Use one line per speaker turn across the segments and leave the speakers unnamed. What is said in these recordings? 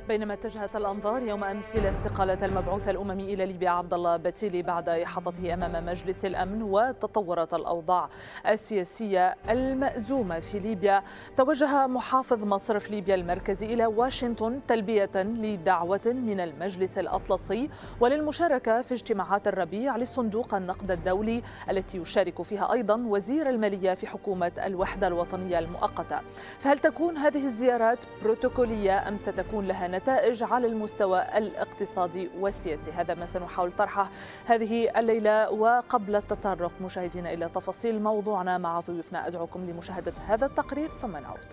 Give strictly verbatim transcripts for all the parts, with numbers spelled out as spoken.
بينما اتجهت الأنظار يوم أمس إلى استقالة المبعوث الأممي إلى ليبيا عبد الله بتيلي بعد إحاطته أمام مجلس الأمن وتطورت الأوضاع السياسية المأزومة في ليبيا، توجه محافظ مصرف ليبيا المركزي إلى واشنطن تلبية لدعوة من المجلس الأطلسي وللمشاركة في اجتماعات الربيع لصندوق النقد الدولي التي يشارك فيها أيضا وزير المالية في حكومة الوحدة الوطنية المؤقتة. فهل تكون هذه الزيارات بروتوكولية أم ستكون لها نتائج على المستوى الاقتصادي والسياسي؟ هذا ما سنحاول طرحه هذه الليلة. وقبل التطرق مشاهدينا إلى تفاصيل موضوعنا مع ضيوفنا، أدعوكم لمشاهدة هذا التقرير ثم نعود.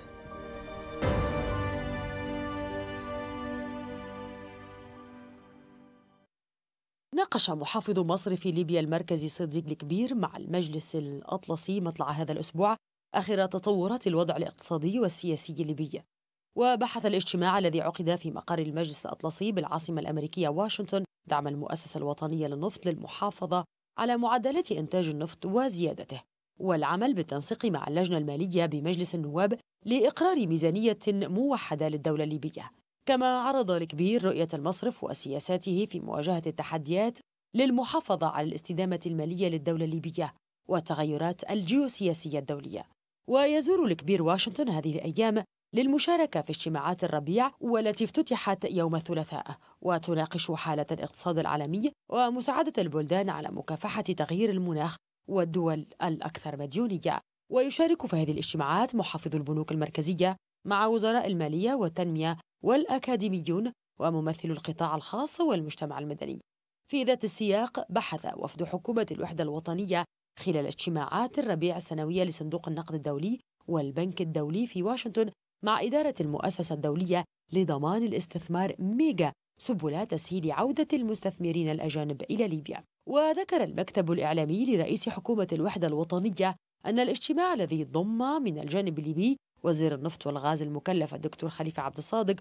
ناقش محافظ مصرف ليبيا المركزي صديق الكبير مع المجلس الأطلسي مطلع هذا الأسبوع آخر تطورات الوضع الاقتصادي والسياسي الليبي. وبحث الاجتماع الذي عقد في مقر المجلس الأطلسي بالعاصمة الأمريكية واشنطن دعم المؤسسة الوطنية للنفط للمحافظة على معدلات إنتاج النفط وزيادته، والعمل بالتنسيق مع اللجنة المالية بمجلس النواب لإقرار ميزانية موحدة للدولة الليبية. كما عرض الكبير رؤية المصرف وسياساته في مواجهة التحديات للمحافظة على الاستدامة المالية للدولة الليبية والتغيرات الجيوسياسية الدولية. ويزور الكبير واشنطن هذه الأيام للمشاركة في اجتماعات الربيع والتي افتتحت يوم الثلاثاء، وتناقش حالة الاقتصاد العالمي ومساعدة البلدان على مكافحة تغيير المناخ والدول الأكثر مديونية. ويشارك في هذه الاجتماعات محافظ البنوك المركزية مع وزراء المالية والتنمية والأكاديميون وممثل القطاع الخاص والمجتمع المدني. في ذات السياق بحث وفد حكومة الوحدة الوطنية خلال اجتماعات الربيع السنوية لصندوق النقد الدولي والبنك الدولي في واشنطن مع إدارة المؤسسة الدولية لضمان الاستثمار ميجا سبل تسهيل عودة المستثمرين الأجانب إلى ليبيا. وذكر المكتب الإعلامي لرئيس حكومة الوحدة الوطنية أن الاجتماع الذي ضم من الجانب الليبي وزير النفط والغاز المكلف الدكتور خليفة عبد الصادق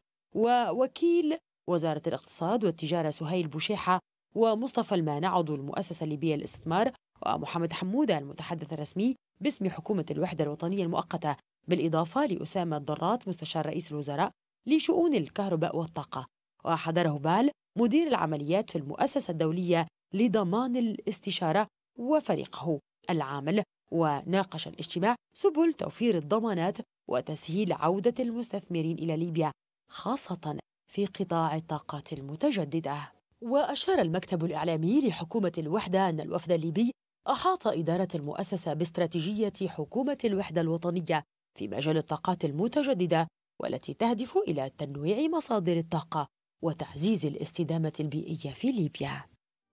ووكيل وزارة الاقتصاد والتجارة سهيل بوشيحة ومصطفى المانع عضو المؤسسة الليبية للاستثمار ومحمد حمودة المتحدث الرسمي باسم حكومة الوحدة الوطنية المؤقتة، بالإضافة لأسامة الضرات مستشار رئيس الوزراء لشؤون الكهرباء والطاقة، وحضره بال مدير العمليات في المؤسسة الدولية لضمان الاستشارة وفريقه العامل. وناقش الاجتماع سبل توفير الضمانات وتسهيل عودة المستثمرين إلى ليبيا خاصة في قطاع الطاقات المتجددة. وأشار المكتب الإعلامي لحكومة الوحدة أن الوفد الليبي أحاط إدارة المؤسسة باستراتيجية حكومة الوحدة الوطنية في مجال الطاقات المتجددة والتي تهدف إلى تنويع مصادر الطاقة وتعزيز الاستدامة البيئية في ليبيا.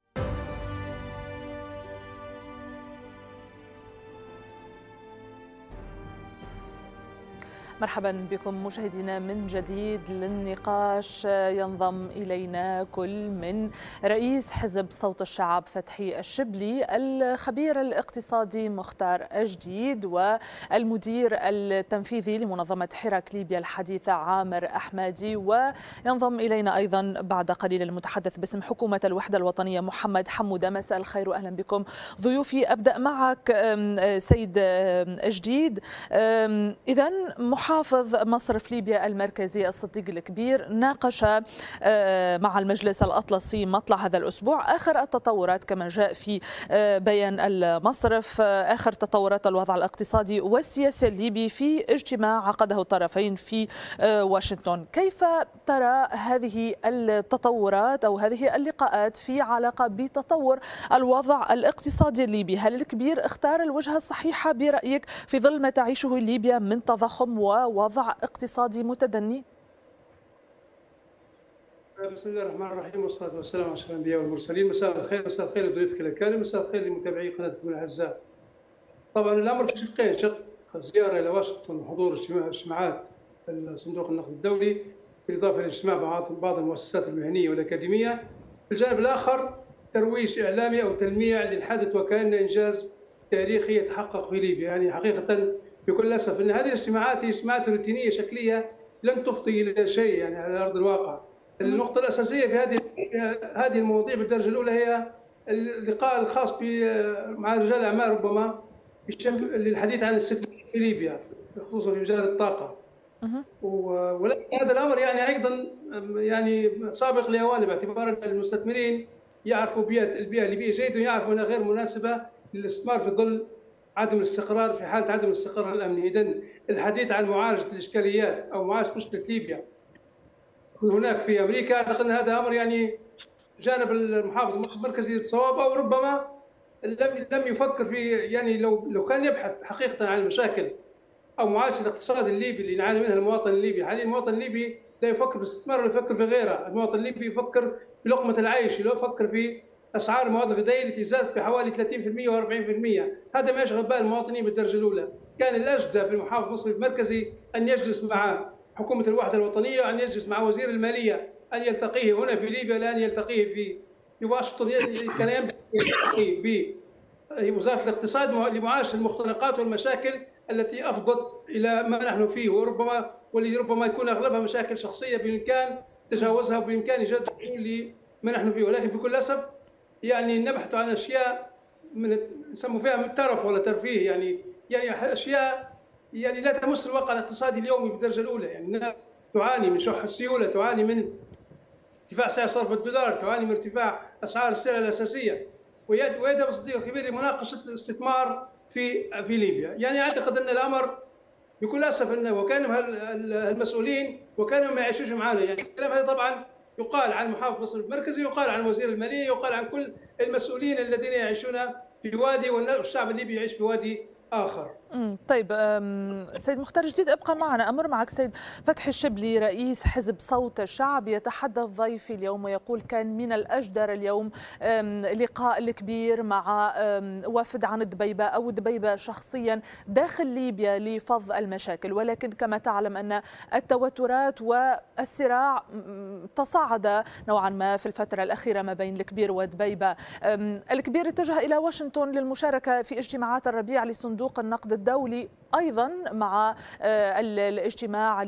مرحبا بكم مشاهدينا من جديد للنقاش. ينضم إلينا كل من رئيس حزب صوت الشعب فتحي الشبلي، الخبير الاقتصادي مختار أجديد، والمدير التنفيذي لمنظمة حراك ليبيا الحديثة عامر أحمدي. وينضم إلينا أيضا بعد قليل المتحدث باسم حكومة الوحدة الوطنية محمد حمودة. مساء الخير وأهلا بكم ضيوفي. أبدأ معك سيد أجديد. إذن محافظ مصرف ليبيا المركزي الصديق الكبير ناقش مع المجلس الأطلسي مطلع هذا الأسبوع آخر التطورات كما جاء في بيان المصرف، آخر تطورات الوضع الاقتصادي والسياسي الليبي في اجتماع عقده الطرفين في واشنطن. كيف ترى هذه التطورات أو هذه اللقاءات في علاقة بتطور الوضع الاقتصادي الليبي؟ هل الكبير اختار الوجهة الصحيحة برأيك في ظل ما تعيشه ليبيا من تضخم ووضع اقتصادي متدني؟
بسم الله الرحمن الرحيم والصلاة والسلام على أشرف الأنبياء والمرسلين. مساء الخير، مساء الخير لضيوفك الأكارم، مساء الخير لمتابعي قناتكم الأعزاء. طبعا الأمر في شقين: شق الزيارة إلى واشنطن وحضور اجتماعات صندوق النقد الدولي بالإضافة لاجتماع مع بعض المؤسسات المهنية والأكاديمية. الجانب الآخر ترويج إعلامي أو تلميع للحدث وكأن إنجاز تاريخي يتحقق في ليبيا. يعني حقيقة بكل أسف أن هذه الاجتماعات هي اجتماعات روتينية شكلية لن تفضي إلى شيء يعني على أرض الواقع. النقطة الأساسية في هذه هذه المواضيع بالدرجة الأولى هي اللقاء الخاص مع رجال الأعمال ربما بشكل للحديث عن الاستثمار في ليبيا خصوصا في مجال الطاقة. ولكن هذا الامر يعني ايضا يعني سابق لاوانه، باعتبار ان المستثمرين يعرفوا بيئه البيئه الليبيه جيدا ويعرفوا انها غير مناسبه للاستثمار في ظل عدم الاستقرار، في حاله عدم الاستقرار الامني. اذا الحديث عن معالجه الاشكاليات او معالجه مشكله ليبيا هناك في امريكا، اعتقد ان هذا امر يعني جانب المحافظ المركزي للصواب، او ربما لم لم يفكر في، يعني لو لو كان يبحث حقيقه عن المشاكل او معالجه الاقتصاد الليبي اللي يعاني منها المواطن الليبي. حاليا المواطن الليبي لا يفكر في الاستثمار ولا يفكر في غيره، المواطن الليبي يفكر في لقمه العيش، لا يفكر في اسعار المواد الغذائيه التي زادت بحوالي ثلاثين بالمئة وأربعين بالمئة. هذا ما يشغل بال المواطنين بالدرجه الاولى. كان الاجدى في المحافظ المصري المركزي ان يجلس مع حكومه الوحده الوطنيه وان يجلس مع وزير الماليه، ان يلتقيه هنا في ليبيا لا ان يلتقيه في في واشنطن. كان ينبغي يلتقي بوزاره الاقتصاد لمعالجه المختنقات والمشاكل التي افضت الى ما نحن فيه، وربما واللي ربما يكون اغلبها مشاكل شخصيه بامكان تجاوزها وبامكان ايجاد حلول لما نحن فيه. ولكن بكل اسف يعني نبحث عن اشياء من يسموا فيها ترف ولا ترفيه، يعني يعني اشياء يعني لا تمس الواقع الاقتصادي اليومي بالدرجه الاولى. يعني الناس تعاني من شح السيوله، تعاني من ارتفاع سعر صرف الدولار، تعاني من ارتفاع اسعار السلع الاساسيه، ويذهب الصديق الكبير لمناقشه الاستثمار في في ليبيا. يعني اعتقد ان الامر بكل اسف انه وكان المسؤولين وكانوا ما يعيشوش معنا. يعني الكلام هذا طبعا يقال عن محافظ مصر المركزي، يقال عن وزير الماليه، يقال عن كل المسؤولين الذين يعيشون في وادي والشعب الليبي يعيش في وادي آخر.
طيب سيد مختار جديد ابقى معنا. أمر معك سيد فتحي الشبلي رئيس حزب صوت الشعب، يتحدث ضيفي اليوم ويقول كان من الأجدر اليوم لقاء الكبير مع وفد عن الدبيبة أو الدبيبة شخصيا داخل ليبيا لفض المشاكل، ولكن كما تعلم أن التوترات والصراع تصاعد نوعا ما في الفترة الأخيرة ما بين الكبير والدبيبة. الكبير اتجه إلى واشنطن للمشاركة في اجتماعات الربيع لصندوق النقد الدولي، أيضا مع الاجتماع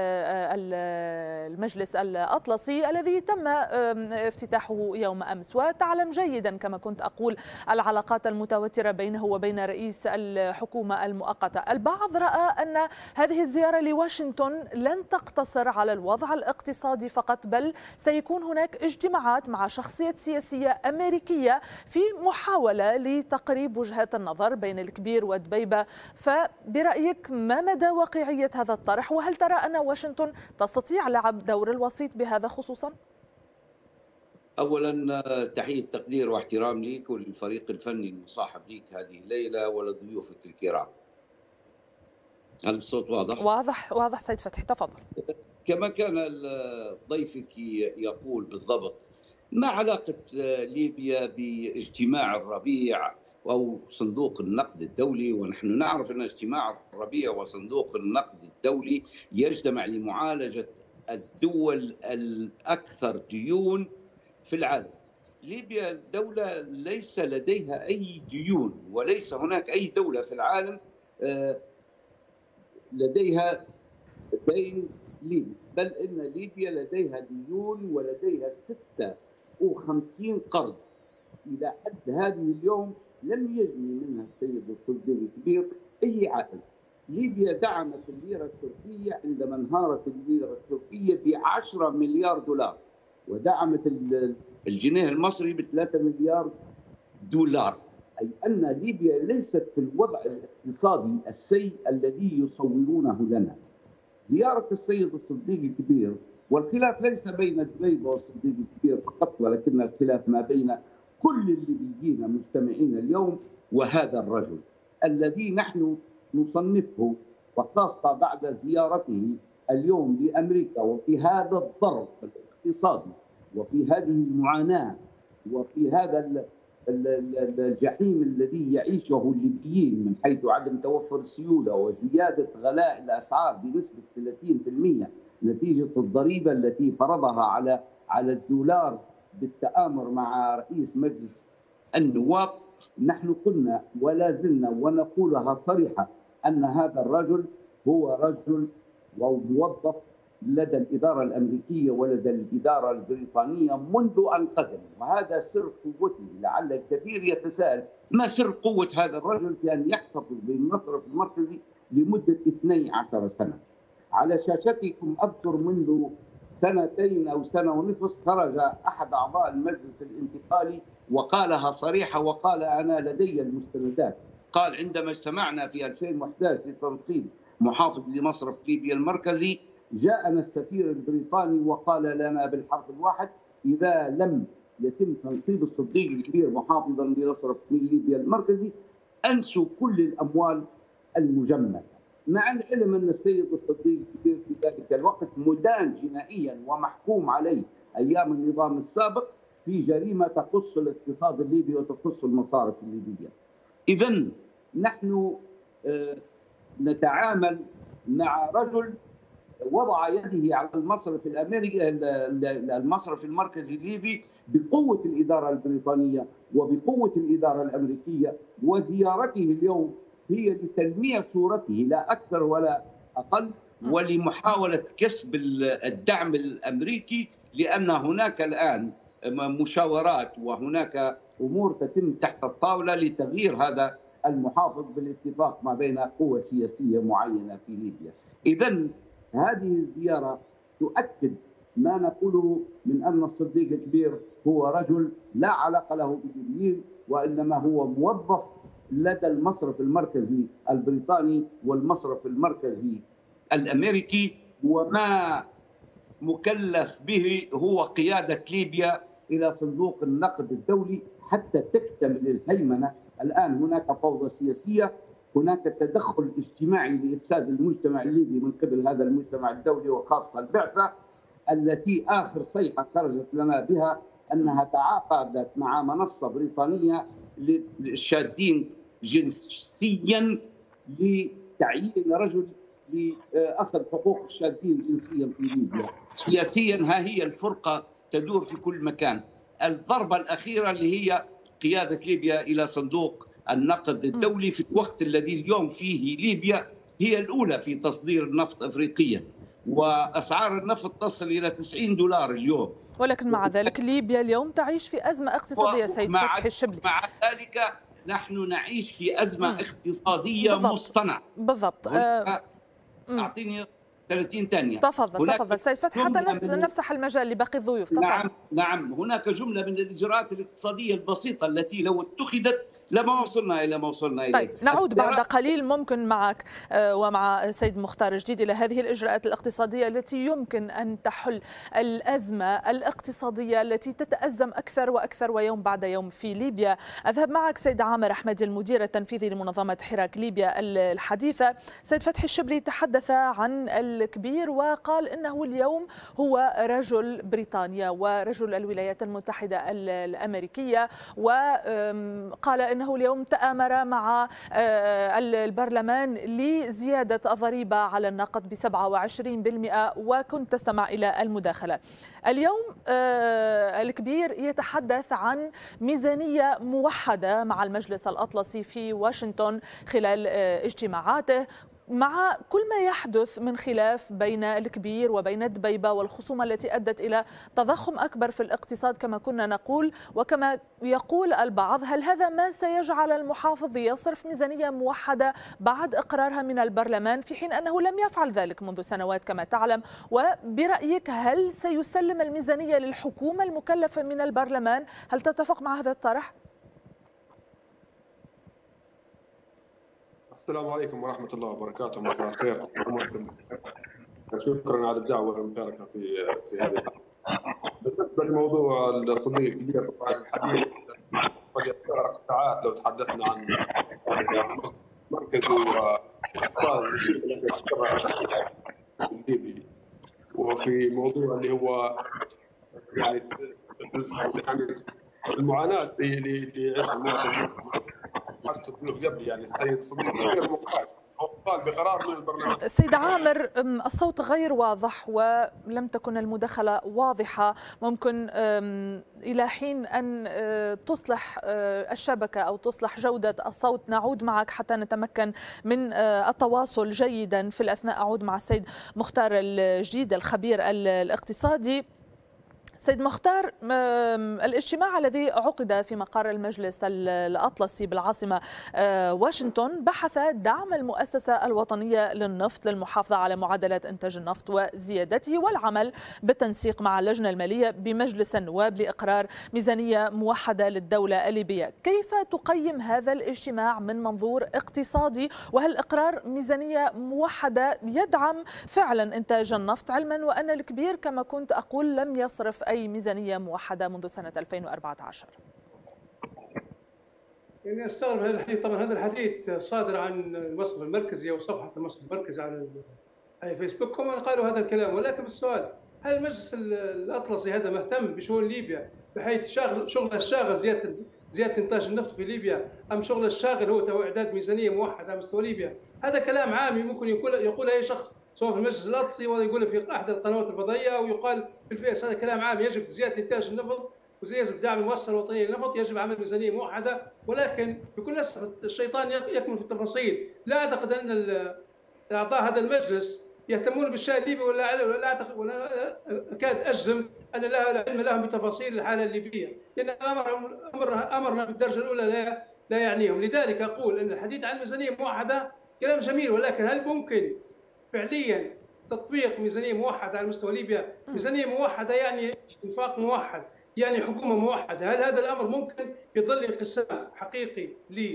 للمجلس الأطلسي الذي تم افتتاحه يوم أمس. وتعلم جيدا كما كنت أقول العلاقات المتوترة بينه وبين رئيس الحكومة المؤقتة. البعض رأى أن هذه الزيارة لواشنطن لن تقتصر على الوضع الاقتصادي فقط، بل سيكون هناك اجتماعات مع شخصيات سياسية أمريكية في محاولة لتقريب وجهات النظر بين الكبير والدبيبة. فبرأيك ما مدى واقعية هذا الطرح، وهل ترى أن واشنطن تستطيع لعب دور الوسيط بهذا خصوصا؟
أولا تحية تقدير واحترام لك وللفريق الفني المصاحب لك هذه الليلة ولضيوفك الكرام. هل الصوت واضح؟
واضح واضح سيد فتحي، تفضل.
كما كان ضيفك يقول بالضبط، ما علاقة ليبيا باجتماع الربيع أو صندوق النقد الدولي؟ ونحن نعرف أن اجتماع الربيع وصندوق النقد الدولي يجتمع لمعالجة الدول الأكثر ديون في العالم. ليبيا دولة ليس لديها أي ديون، وليس هناك أي دولة في العالم لديها دين ليبي، بل إن ليبيا لديها ديون ولديها ستة وخمسين قرض. إلى حد هذه اليوم لم يجني منها السيد الصديق الكبير أي عائد. ليبيا دعمت الليرة التركية عندما انهارت الليرة التركية بعشرة مليار دولار، ودعمت الجنيه المصري بثلاثة مليار دولار، أي أن ليبيا ليست في الوضع الاقتصادي السيء الذي يصورونه لنا. زيارة السيد الصديق الكبير، والخلاف ليس بين الدبيبة والصديق الكبير فقط، ولكن الخلاف ما بين كل الليبيين مجتمعين اليوم وهذا الرجل الذي نحن نصنفه، وخاصة بعد زيارته اليوم لأمريكا وفي هذا الضرب الاقتصادي وفي هذه المعاناة وفي هذا الجحيم الذي يعيشه الليبيين من حيث عدم توفر السيولة وزيادة غلاء الأسعار بنسبة ثلاثين بالمئة نتيجة الضريبة التي فرضها على على الدولار بالتآمر مع رئيس مجلس النواب. نحن قلنا ولا زلنا ونقولها صريحة أن هذا الرجل هو رجل وموظف لدى الإدارة الأمريكية ولدى الإدارة البريطانية منذ أن قدم، وهذا سر قوته. لعل الكثير يتساءل ما سر قوة هذا الرجل في أن يحتفظ بالمصرف المركزي لمدة اثنتي عشرة سنة. على شاشتكم أذكر منذ سنتين أو سنة ونصف خرج أحد أعضاء المجلس الانتقالي وقالها صريحة، وقال أنا لدي المستندات. قال عندما اجتمعنا في ألفين وأحد عشر لتنصيب محافظ لمصرف ليبيا المركزي، جاءنا السفير البريطاني وقال لنا بالحرف الواحد: إذا لم يتم تنصيب الصديق الكبير محافظا لمصرف ليبيا المركزي أنسوا كل الأموال المجمدة. مع العلم أن السيد الصديق الكبير في ذلك الوقت مدان جنائيا ومحكوم عليه أيام النظام السابق في جريمة تخص الاقتصاد الليبي وتخص المصارف الليبية. إذن نحن نتعامل مع رجل وضع يده على المصرف الامريكي المصرف المركزي الليبي بقوه الاداره البريطانيه وبقوه الاداره الامريكيه، وزيارته اليوم هي لتلميع صورته لا اكثر ولا اقل، ولمحاوله كسب الدعم الامريكي، لان هناك الان مشاورات وهناك امور تتم تحت الطاوله لتغيير هذا المحافظ بالاتفاق ما بين قوى سياسيه معينه في ليبيا. اذا هذه الزيارة تؤكد ما نقوله من أن الصديق الكبير هو رجل لا علاقة له بالليبيين، وإنما هو موظف لدى المصرف المركزي البريطاني والمصرف المركزي الأمريكي، وما مكلف به هو قيادة ليبيا إلى صندوق النقد الدولي حتى تكتمل الهيمنة. الآن هناك فوضى سياسية، هناك تدخل اجتماعي لإفساد المجتمع الليبي من قبل هذا المجتمع الدولي وخاصة البعثة، التي آخر صيحة خرجت لنا بها أنها تعاقدت مع منصة بريطانية للشادين جنسيا لتعيين رجل لأخذ حقوق الشادين جنسيا في ليبيا. سياسيا ها هي الفرقة تدور في كل مكان. الضربة الأخيرة اللي هي قيادة ليبيا إلى صندوق النقد الدولي في الوقت الذي اليوم فيه ليبيا هي الأولى في تصدير النفط أفريقيا، وأسعار النفط تصل إلى تسعين دولار اليوم.
ولكن مع ذلك ليبيا اليوم تعيش في أزمة اقتصادية سيد فتحي الشبلي.
مع ذلك نحن نعيش في أزمة م. اقتصادية بالضبط. مصطنعة.
بالضبط.
أعطيني ثلاثين ثانية.
تفضل تفضل سيد فتحي حتى نفسح المجال لباقي الضيوف. تفضل.
نعم نعم هناك جملة من الإجراءات الاقتصادية البسيطة التي لو اتخذت لما وصلنا إلى ما وصلنا إليه.
طيب نعود بعد قليل ممكن معك ومع سيد مختار جديد إلى هذه الإجراءات الاقتصادية التي يمكن أن تحل الأزمة الاقتصادية التي تتأزم أكثر وأكثر ويوم بعد يوم في ليبيا. أذهب معك سيد عامر أحمدي المدير التنفيذي لمنظمة حراك ليبيا الحديثة. سيد فتحي الشبلي تحدث عن الكبير وقال إنه اليوم هو رجل بريطانيا ورجل الولايات المتحدة الأمريكية، وقال أنه اليوم تآمر مع البرلمان لزيادة الضريبة على النقد ب سبعة وعشرين بالمئة، وكنت تستمع إلى المداخلة. اليوم الكبير يتحدث عن ميزانية موحدة مع المجلس الأطلسي في واشنطن خلال اجتماعاته، مع كل ما يحدث من خلاف بين الكبير وبين دبيبة والخصومة التي أدت إلى تضخم أكبر في الاقتصاد كما كنا نقول وكما يقول البعض. هل هذا ما سيجعل المحافظ يصرف ميزانية موحدة بعد إقرارها من البرلمان في حين أنه لم يفعل ذلك منذ سنوات كما تعلم؟ وبرأيك هل سيسلم الميزانية للحكومة المكلفة من البرلمان؟ هل تتفق مع هذا الطرح؟
السلام عليكم ورحمة الله وبركاته. مساء الخير. شكرا على الدعوة والمشاركة في في هذه الحلقة. بالنسبة لموضوع الصديق الكبير طبعا الحديث قد يتطرق ساعات لو تحدثنا عن مركزي واخطاء التي تشتغل الليبي، وفي موضوع اللي هو يعني يعني المعاناة اللي يعيشها المواطن حتى الضيوف قبل، يعني السيد صديق غير مقال قال بقرار من البرلمان.
السيد عامر الصوت غير واضح ولم تكن المداخلة واضحة، ممكن إلى حين أن تصلح الشبكة أو تصلح جودة الصوت نعود معك حتى نتمكن من التواصل جيدا. في الأثناء أعود مع السيد مختار الجديد الخبير الاقتصادي. سيد مختار، الاجتماع الذي عقد في مقر المجلس الأطلسي بالعاصمة واشنطن بحث دعم المؤسسة الوطنية للنفط للمحافظة على معدلات إنتاج النفط وزيادته والعمل بالتنسيق مع اللجنة المالية بمجلس النواب لإقرار ميزانية موحدة للدولة الليبية. كيف تقيم هذا الاجتماع من منظور اقتصادي؟ وهل إقرار ميزانية موحدة يدعم فعلا إنتاج النفط، علما وأن الكبير كما كنت أقول لم يصرف أي ميزانية موحدة منذ سنة ألفين وأربعة عشر؟
يعني استغرب هذا الحديث. طبعا هذا الحديث صادر عن المصرف المركزي او صفحه المصرف المركزي على على فيسبوك، هم قالوا هذا الكلام. ولكن السؤال، هل المجلس الاطلسي هذا مهتم بشؤون ليبيا بحيث شغل شغل الشاغل زياده زياده انتاج النفط في ليبيا، ام شغل الشاغل هو تو اعداد ميزانيه موحده على مستوى ليبيا؟ هذا كلام عامي ممكن يقول يقول اي شخص سواء في المجلس الاطلسي ولا يقول في احد القنوات الفضائيه او يقال في الفيس. هذا كلام عام. يجب زياده انتاج النفط ويجب دعم المؤسسه الوطنيه للنفط، يجب عمل ميزانيه موحده. ولكن بكل اسف الشيطان يكمن في التفاصيل. لا اعتقد ان اعضاء هذا المجلس يهتمون بالشان الليبي، ولا ولا اعتقد ولا اكاد اجزم ان لا علم لهم بتفاصيل الحاله الليبيه، لان امر امر امرنا بالدرجه الاولى لا لا يعنيهم. لذلك اقول ان الحديث عن ميزانيه موحده كلام جميل، ولكن هل ممكن فعليا تطبيق ميزانيه موحده على مستوى ليبيا؟ ميزانيه موحده يعني انفاق موحد، يعني حكومه موحده. هل هذا الامر ممكن في ظل انقسام حقيقي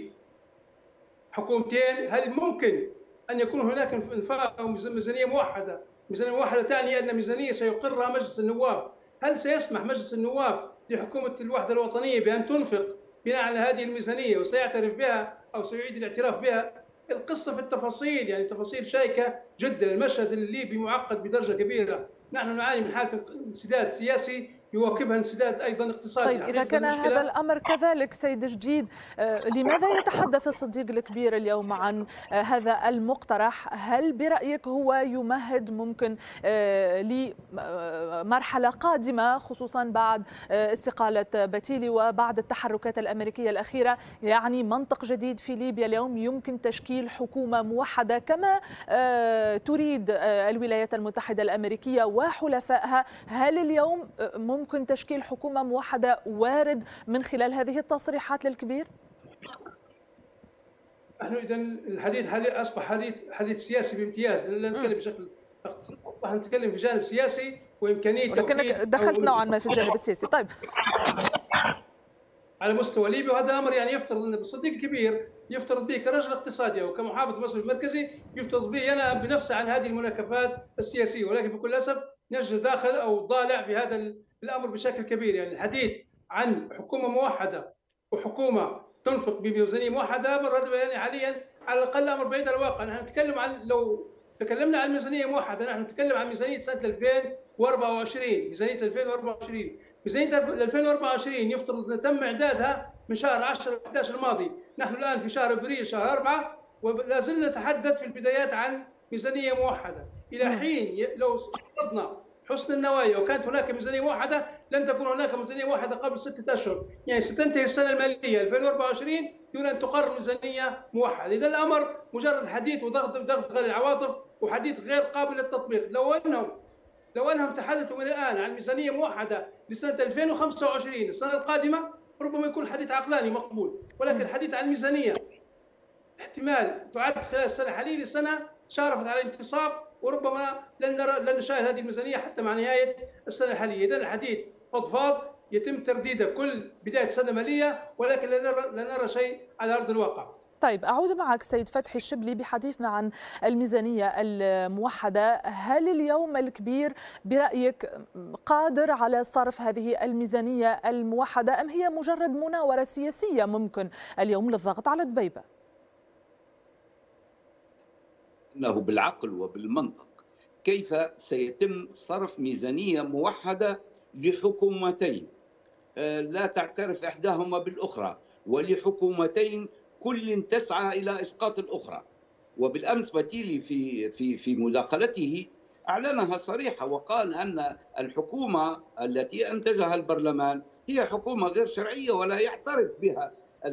لحكومتين؟ هل ممكن ان يكون هناك انفاق او ميزانيه موحده؟ ميزانيه موحده تعني ان ميزانيه سيقرها مجلس النواب. هل سيسمح مجلس النواب لحكومه الوحده الوطنيه بان تنفق بناء على هذه الميزانيه وسيعترف بها او سيعيد الاعتراف بها؟ القصه في التفاصيل، يعني تفاصيل شائكه جدا. المشهد الليبي معقد بدرجه كبيره. نحن نعاني من حاله انسداد سياسي يواكبها انسداد ايضا اقتصادي.
طيب اذا كان هذا الامر كذلك سيد جديد، لماذا يتحدث الصديق الكبير اليوم عن هذا المقترح؟ هل برايك هو يمهد ممكن لمرحله قادمه، خصوصا بعد استقاله بتيلي وبعد التحركات الامريكيه الاخيره؟ يعني منطق جديد في ليبيا اليوم، يمكن تشكيل حكومه موحده كما تريد الولايات المتحده الامريكيه وحلفائها. هل اليوم ممكن تشكيل حكومة موحدة وارد من خلال هذه التصريحات للكبير؟
نحن إذا الحديث أصبح حديث حديث سياسي بامتياز، لا نتكلم بشكل اقتصادي، نتكلم في جانب سياسي وإمكانية،
ولكنك دخلت نوعا ما في الجانب السياسي. طيب
على مستوى ليبيا، وهذا أمر يعني يفترض أن الصديق الكبير يفترض به كرجل اقتصادي أو كمحافظ المصرف المركزي يفترض به ينأى بنفسه عن هذه المناكفات السياسية. ولكن بكل أسف نجد داخل أو ضالع في هذا الامر بشكل كبير. يعني الحديث عن حكومه موحده وحكومه تنفق بميزانيه موحده امر يعني حاليا على الاقل امر بعيد عن الواقع. نحن نتكلم عن، لو تكلمنا عن ميزانيه موحده، نحن نتكلم عن ميزانيه سنه ألفين وأربعة وعشرين. ميزانيه ألفين وأربعة وعشرين ميزانيه ألفين وأربعة وعشرين يفترض ان تم اعدادها من شهر عشرة أحد عشر الماضي. نحن الان في شهر ابريل شهر أربعة ولا زلنا نتحدث في البدايات عن ميزانيه موحده. الى حين لو فرضنا حسن النوايا وكانت هناك ميزانيه موحده لن تكون هناك ميزانيه موحده قبل ستة اشهر، يعني ستنتهي السنه الماليه ألفين وأربعة وعشرين دون ان تقرر ميزانيه موحده. اذا الامر مجرد حديث وضغط ضغط غير العواطف وحديث غير قابل للتطبيق. لو انهم لو انهم تحدثوا من الان عن ميزانيه موحده لسنه ألفين وخمسة وعشرين السنه القادمه ربما يكون حديث عقلاني مقبول، ولكن الحديث عن ميزانيه احتمال تعد خلال السنه الحاليه لسنه شارفت على الانتصاب، وربما لن نرى لن نشاهد هذه الميزانيه حتى مع نهايه السنه الحاليه. اذا الحديث فضفاض يتم ترديده كل بدايه سنه ماليه، ولكن لا نرى لا نرى شيء على ارض الواقع.
طيب أعود معك سيد فتحي الشبلي بحديثنا عن الميزانية الموحدة. هل اليوم الكبير برأيك قادر على صرف هذه الميزانية الموحدة، أم هي مجرد مناورة سياسية ممكن اليوم للضغط على دبيبة؟
إنه بالعقل وبالمنطق كيف سيتم صرف ميزانية موحدة لحكومتين لا تعترف إحداهما بالأخرى، ولحكومتين كل تسعى إلى إسقاط الأخرى. وبالأمس بتيلي في في في مداخلته أعلنها صريحة وقال أن الحكومة التي أنتجها البرلمان هي حكومة غير شرعية ولا يعترف بها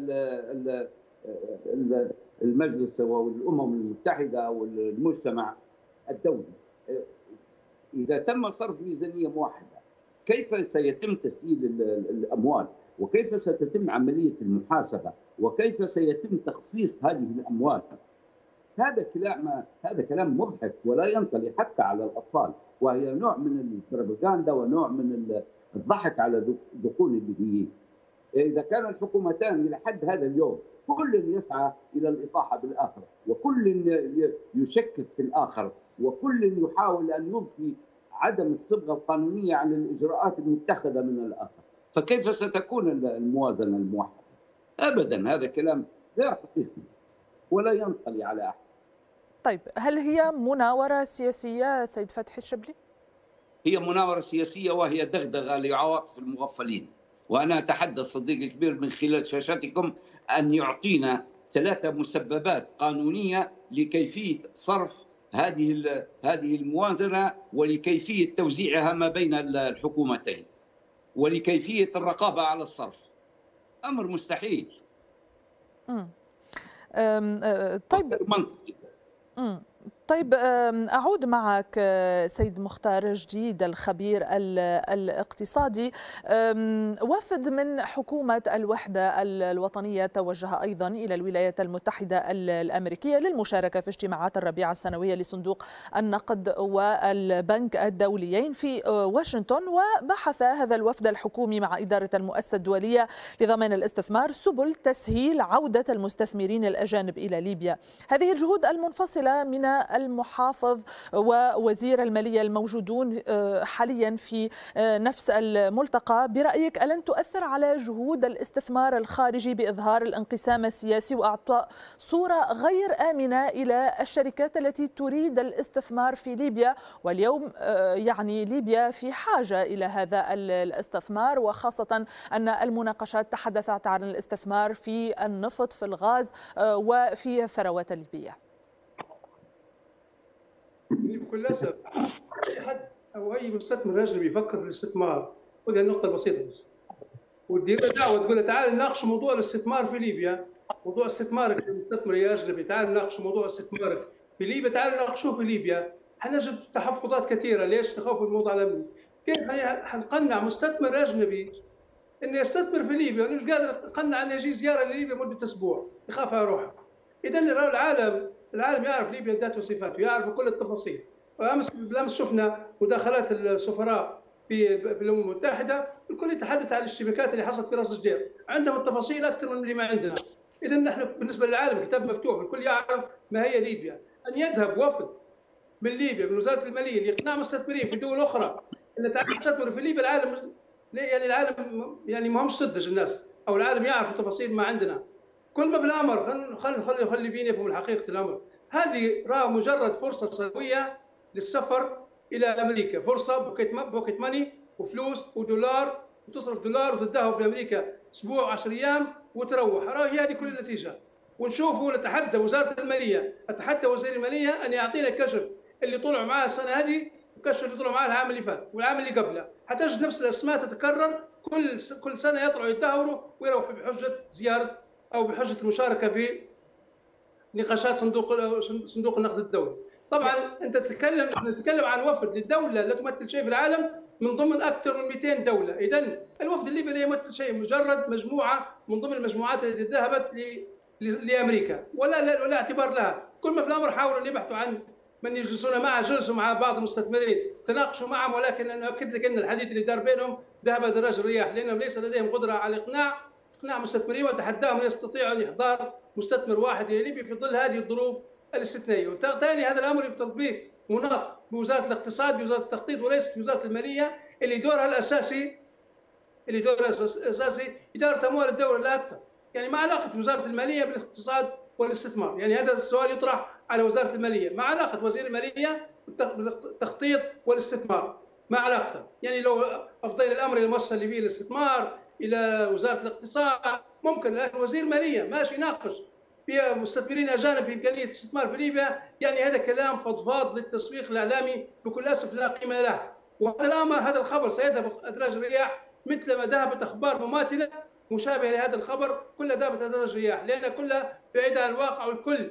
المجلس والأمم المتحدة والمجتمع الدولي. إذا تم صرف ميزانية موحدة كيف سيتم تسييل الأموال، وكيف ستتم عملية المحاسبة، وكيف سيتم تخصيص هذه الأموال. هذا كلام هذا كلام مضحك ولا ينطلي حتى على الأطفال، وهي نوع من البروباغندا ونوع من الضحك على دقون الليبيين. إذا كان الحكومتان إلى حد هذا اليوم كل يسعى إلى الإطاحة بالآخر، وكل يشكك في الآخر، وكل يحاول أن يضفي عدم الصبغة القانونية على الإجراءات المتخذة من الآخر، فكيف ستكون الموازنة الموحدة؟ أبدا، هذا كلام غير حقيقي ولا ينطلي على أحد.
طيب، هل هي مناورة سياسية سيد فتحي الشبلي؟
هي مناورة سياسية وهي دغدغة لعواطف المغفلين، وأنا أتحدث صديقي الكبير من خلال شاشتكم أن يعطينا ثلاثة مسببات قانونية لكيفية صرف هذه هذه الموازنة، ولكيفية توزيعها ما بين الحكومتين، ولكيفية الرقابة على الصرف. أمر مستحيل.
امم طيب
منطقي.
امم طيب، أعود معك سيد مختار جديد الخبير الاقتصادي. وفد من حكومة الوحدة الوطنية توجه أيضا إلى الولايات المتحدة الأمريكية للمشاركة في اجتماعات الربيع السنوية لصندوق النقد والبنك الدوليين في واشنطن، وبحث هذا الوفد الحكومي مع إدارة المؤسسة الدولية لضمان الاستثمار سبل تسهيل عودة المستثمرين الأجانب إلى ليبيا. هذه الجهود المنفصلة من المحافظ ووزير المالية الموجودون حاليا في نفس الملتقى، برأيك ألن تؤثر على جهود الاستثمار الخارجي بإظهار الانقسام السياسي وإعطاء صورة غير آمنة إلى الشركات التي تريد الاستثمار في ليبيا؟ واليوم يعني ليبيا في حاجة إلى هذا الاستثمار، وخاصة أن المناقشات تحدثت عن الاستثمار في النفط، في الغاز، وفي الثروات الليبية.
بكل اسف اي حد او اي مستثمر اجنبي يفكر في الاستثمار، ودي النقطه البسيطه بس، ودير دعوه تقول له تعال نناقش موضوع الاستثمار في ليبيا، موضوع استثمارك المستثمر يا اجنبي، تعال نناقش موضوع استثمارك في ليبيا، تعال نناقشوه في ليبيا. حنجد تحفظات كثيره، ليش تخوف الموضوع الامني؟ كيف حنقنع مستثمر اجنبي انه يستثمر في ليبيا وانا مش قادر اقنع انه يجي زياره لليبيا مده اسبوع، يخاف يروح. اذا العالم العالم يعرف ليبيا ذات وصفاته، يعرف كل التفاصيل. وامس بالامس شفنا مداخلات السفراء في في الامم المتحده، الكل يتحدث عن الاشتباكات اللي حصلت في راس الجدير، عندهم التفاصيل اكثر من اللي ما عندنا. اذا نحن بالنسبه للعالم كتاب مفتوح، الكل يعرف ما هي ليبيا. ان يذهب وفد من ليبيا من وزاره الماليه ليقنع مستثمرين في دول اخرى ان تعالوا تستثمروا في ليبيا، العالم يعني العالم يعني ما همش صدق الناس، او العالم يعرف تفاصيل ما عندنا. كل ما بالامر خلي خلي خلي بينا يفهموا حقيقه الامر. هذه راه مجرد فرصه سنويه للسفر الى امريكا، فرصه بوكيت بوكيت ماني وفلوس ودولار، وتصرف دولار وتتدهور في امريكا اسبوع عشر ايام وتروح. راه هذه كل النتيجه. ونشوفوا نتحدى وزاره الماليه، اتحدى وزير الماليه ان يعطينا كشف اللي طلعوا معاه السنه هذه وكشف اللي طلعوا معاه العام اللي فات والعام اللي قبله، حتجد نفس الاسماء تتكرر كل كل سنه، يطلعوا يتدهوروا ويروحوا بحجه زياره او بحجه المشاركه في نقاشات صندوق صندوق النقد الدولي. طبعا انت تتكلم نتكلم عن وفد للدوله لا تمثل شيء في العالم من ضمن اكثر من مئتين دوله، اذا الوفد الليبي لا يمثل شيء، مجرد مجموعه من ضمن المجموعات التي ذهبت لامريكا ولا ولا اعتبار لها. كل ما في الامر حاولوا ان يبحثوا عن من يجلسون معه، جلسوا مع بعض المستثمرين تناقشوا معهم، ولكن انا اؤكد لك ان الحديث اللي دار بينهم ذهب دراج الرياح، لانهم ليس لديهم قدره على اقناع اقناع مستثمرين، وتحداهم ان يستطيعوا ان يحضر مستثمر واحد الى ليبيا في ظل هذه الظروف الاستثنائيه. وبالتالي هذا الامر يتطبق مناط بوزاره الاقتصاد، بوزاره التخطيط، وليست بوزاره الماليه اللي دورها الاساسي اللي دورها الاساسي اداره اموال الدوله لا اكثر. يعني ما علاقه وزاره الماليه بالاقتصاد والاستثمار؟ يعني هذا السؤال يطرح على وزاره الماليه، ما علاقه وزير الماليه بالتخطيط والاستثمار؟ ما علاقته؟ يعني لو افضينا الامر الى المؤسسه الليبيه للاستثمار، الى وزاره الاقتصاد، ممكن، لكن وزير الماليه ماشي يناقش في مستثمرين اجانب في امكانيه الاستثمار في ليبيا، يعني هذا كلام فضفاض للتسويق الاعلامي بكل اسف لا قيمه له. وهذا الامر هذا الخبر سيذهب ادراج الرياح مثل ما ذهبت اخبار مماثله مشابهه لهذا الخبر، كلها ذهبت ادراج الرياح، لان كلها بعيده عن الواقع. والكل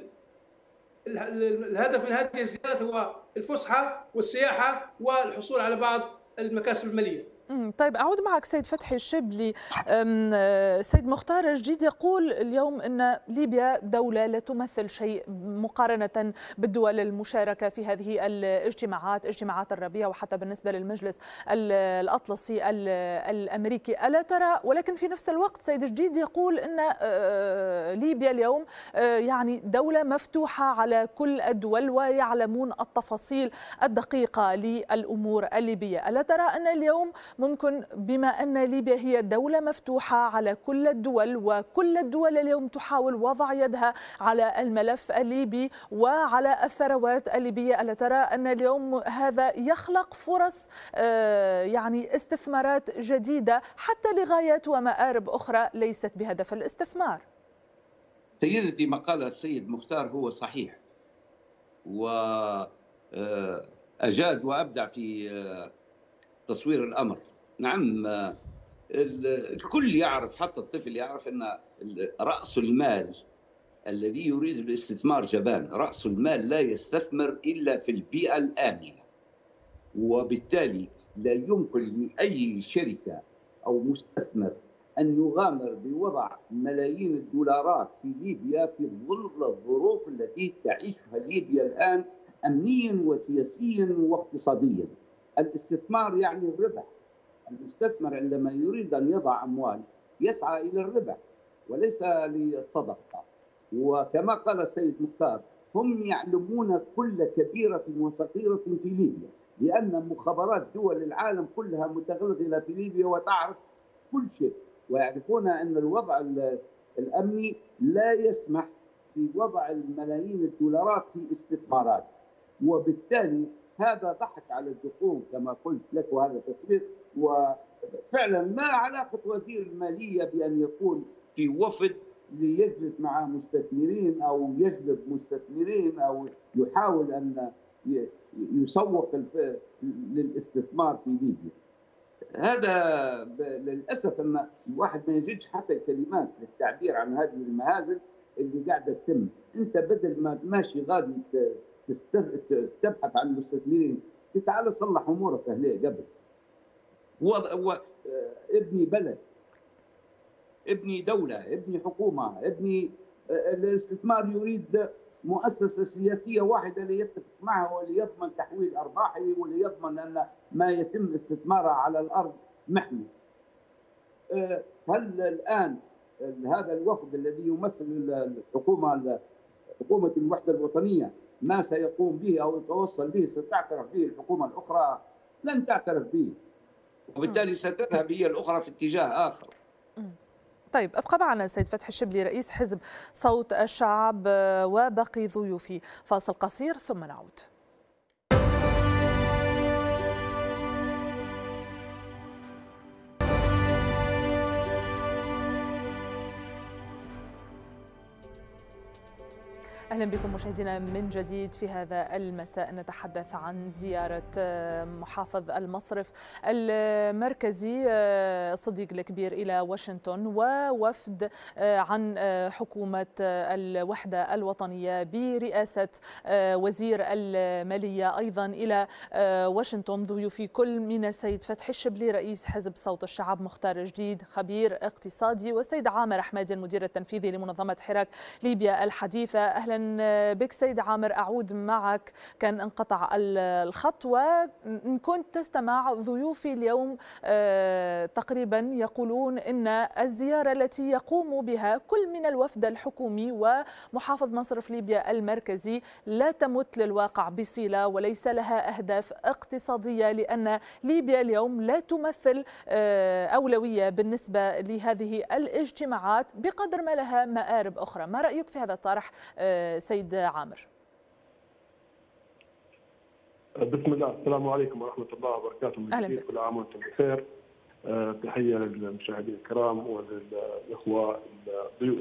الهدف من هذه الزيارات هو الفسحه والسياحه والحصول على بعض المكاسب الماليه.
طيب أعود معك سيد فتحي الشبلي. سيد مختار الجديد يقول اليوم أن ليبيا دولة لا تمثل شيء مقارنة بالدول المشاركة في هذه الاجتماعات، اجتماعات الربيع، وحتى بالنسبة للمجلس الأطلسي الأمريكي. ألا ترى؟ ولكن في نفس الوقت سيد الجديد يقول أن ليبيا اليوم يعني دولة مفتوحة على كل الدول ويعلمون التفاصيل الدقيقة للأمور الليبية. ألا ترى أن اليوم ممكن بما أن ليبيا هي دولة مفتوحة على كل الدول وكل الدول اليوم تحاول وضع يدها على الملف الليبي وعلى الثروات الليبية، ألا ترى أن اليوم هذا يخلق فرص يعني استثمارات جديدة حتى لغايات ومآرب أخرى ليست بهدف الاستثمار؟
سيدتي، ما قال السيد مختار هو صحيح، وأجاد وأبدع في تصوير الأمر. نعم، الكل يعرف، حتى الطفل يعرف أن رأس المال الذي يريد الاستثمار جبان. رأس المال لا يستثمر إلا في البيئة الآمنة، وبالتالي لا يمكن لأي شركة أو مستثمر أن يغامر بوضع ملايين الدولارات في ليبيا في ظل الظروف التي تعيشها ليبيا الآن أمنيا وسياسيا واقتصاديا. الاستثمار يعني الربح. المستثمر عندما يريد أن يضع أموال يسعى إلى الربح وليس للصدقة. وكما قال السيد مختار، هم يعلمون كل كبيرة وصغيرة في ليبيا، لأن مخابرات دول العالم كلها متغلغلة في ليبيا وتعرف كل شيء، ويعرفون أن الوضع الأمني لا يسمح في وضع الملايين الدولارات في استثمارات. وبالتالي هذا ضحك على الدقون كما قلت لك، وهذا تصوير. وفعلا ما علاقة وزير المالية بأن يكون في وفد ليجلس مع مستثمرين أو يجلب مستثمرين أو يحاول أن يسوق للاستثمار في ليبيا؟ هذا للأسف أن الواحد ما يجدش حتى الكلمات للتعبير عن هذه المهازل اللي قاعدة تتم. أنت بدل ما ماشي غادي تبحث عن المستثمرين، تعال صلح أمورك هنا قبل. و... ابني بلد، ابني دولة، ابني حكومة، ابني الاستثمار يريد مؤسسة سياسية واحدة ليتفق معها وليضمن تحويل أرباحه وليضمن أن ما يتم استثمارها على الأرض محمي. هل الآن هذا الوفد الذي يمثل الحكومة حكومة الوحدة الوطنية ما سيقوم به أو يتوصل به ستعترف به الحكومة الأخرى؟ لن تعترف به، وبالتالي ستذهب هي الأخرى في اتجاه آخر.
طيب ابقى معنا سيد فتحي الشبلي رئيس حزب صوت الشعب وبقي ضيوفي. فاصل قصير ثم نعود. أهلا بكم مشاهدينا من جديد. في هذا المساء نتحدث عن زيارة محافظ المصرف المركزي صديق الكبير إلى واشنطن، ووفد عن حكومة الوحدة الوطنية برئاسة وزير المالية أيضا إلى واشنطن. ضيوفي كل من السيد فتحي الشبلي رئيس حزب صوت الشعب، مختار جديد خبير اقتصادي، والسيد عامر أحمدي المدير التنفيذي لمنظمة حراك ليبيا الحديثة. أهلا بك سيد عامر. أعود معك، كان انقطع الخط وإن كنت تستمع. ضيوفي اليوم تقريبا يقولون أن الزيارة التي يقوم بها كل من الوفد الحكومي ومحافظ مصرف ليبيا المركزي لا تمت للواقع بصلة وليس لها أهداف اقتصادية، لأن ليبيا اليوم لا تمثل أولوية بالنسبة لهذه الاجتماعات بقدر ما لها مآرب أخرى. ما رأيك في هذا الطرح سيد عامر؟
بسم الله، السلام عليكم ورحمة الله وبركاته.
أهلا بك.
كل عام وأنتم بخير. تحية للمشاهدين الكرام وللإخوة الضيوف.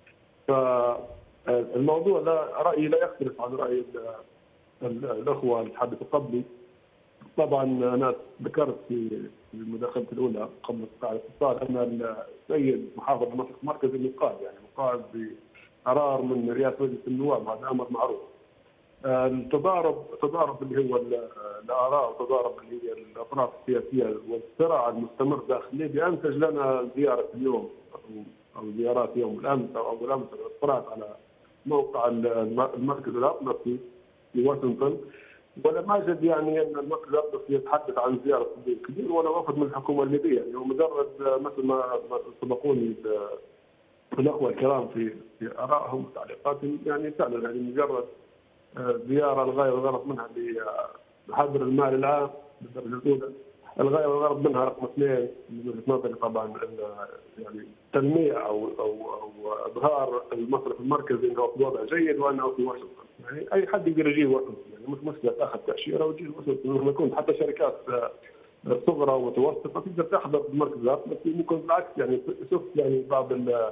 فالموضوع لا رأيي لا يختلف عن رأي الأخوة اللي تحدثوا قبلي. طبعا أنا ذكرت في المداخلة الأولى قبل قطاع الاتصال أن السيد محافظ المصرف المركزي مقال يعني مقال قرار من رئاسة مجلس النواب، هذا أمر معروف. التضارب تضارب اللي هو الاراء وتضارب اللي هي الاطراف السياسيه والصراع المستمر داخل ليبيا انتج لنا زياره اليوم او زيارات يوم الامس او اول امس الاطراف على موقع المركز الاطلسي في واشنطن. ولا ما جد يعني ان المركز الاطلسي يتحدث عن زياره صديق كبير ولا وفد من الحكومه الليبيه، يعني هو مجرد مثل ما سبقوني الاخوه الكرام في في ارائهم وتعليقاتهم، يعني فعلا يعني مجرد زياره الغايه والغرض منها لحظر المال العام بالدرجه الاولى، الغايه والغرض منها رقم اثنين من وجهه نظري طبعا يعني تلميع او او او اظهار المصرف المركزي انه في وضع جيد وانه في واشنطن، يعني اي حد يقدر يجي واشنطن، يعني مش مشكله تاخذ تاشيره وتجي واشنطن، لما يكون حتى شركات صغرى ومتوسطه تقدر تحضر في المركز الاطلسي، ممكن بالعكس يعني شفت يعني بعض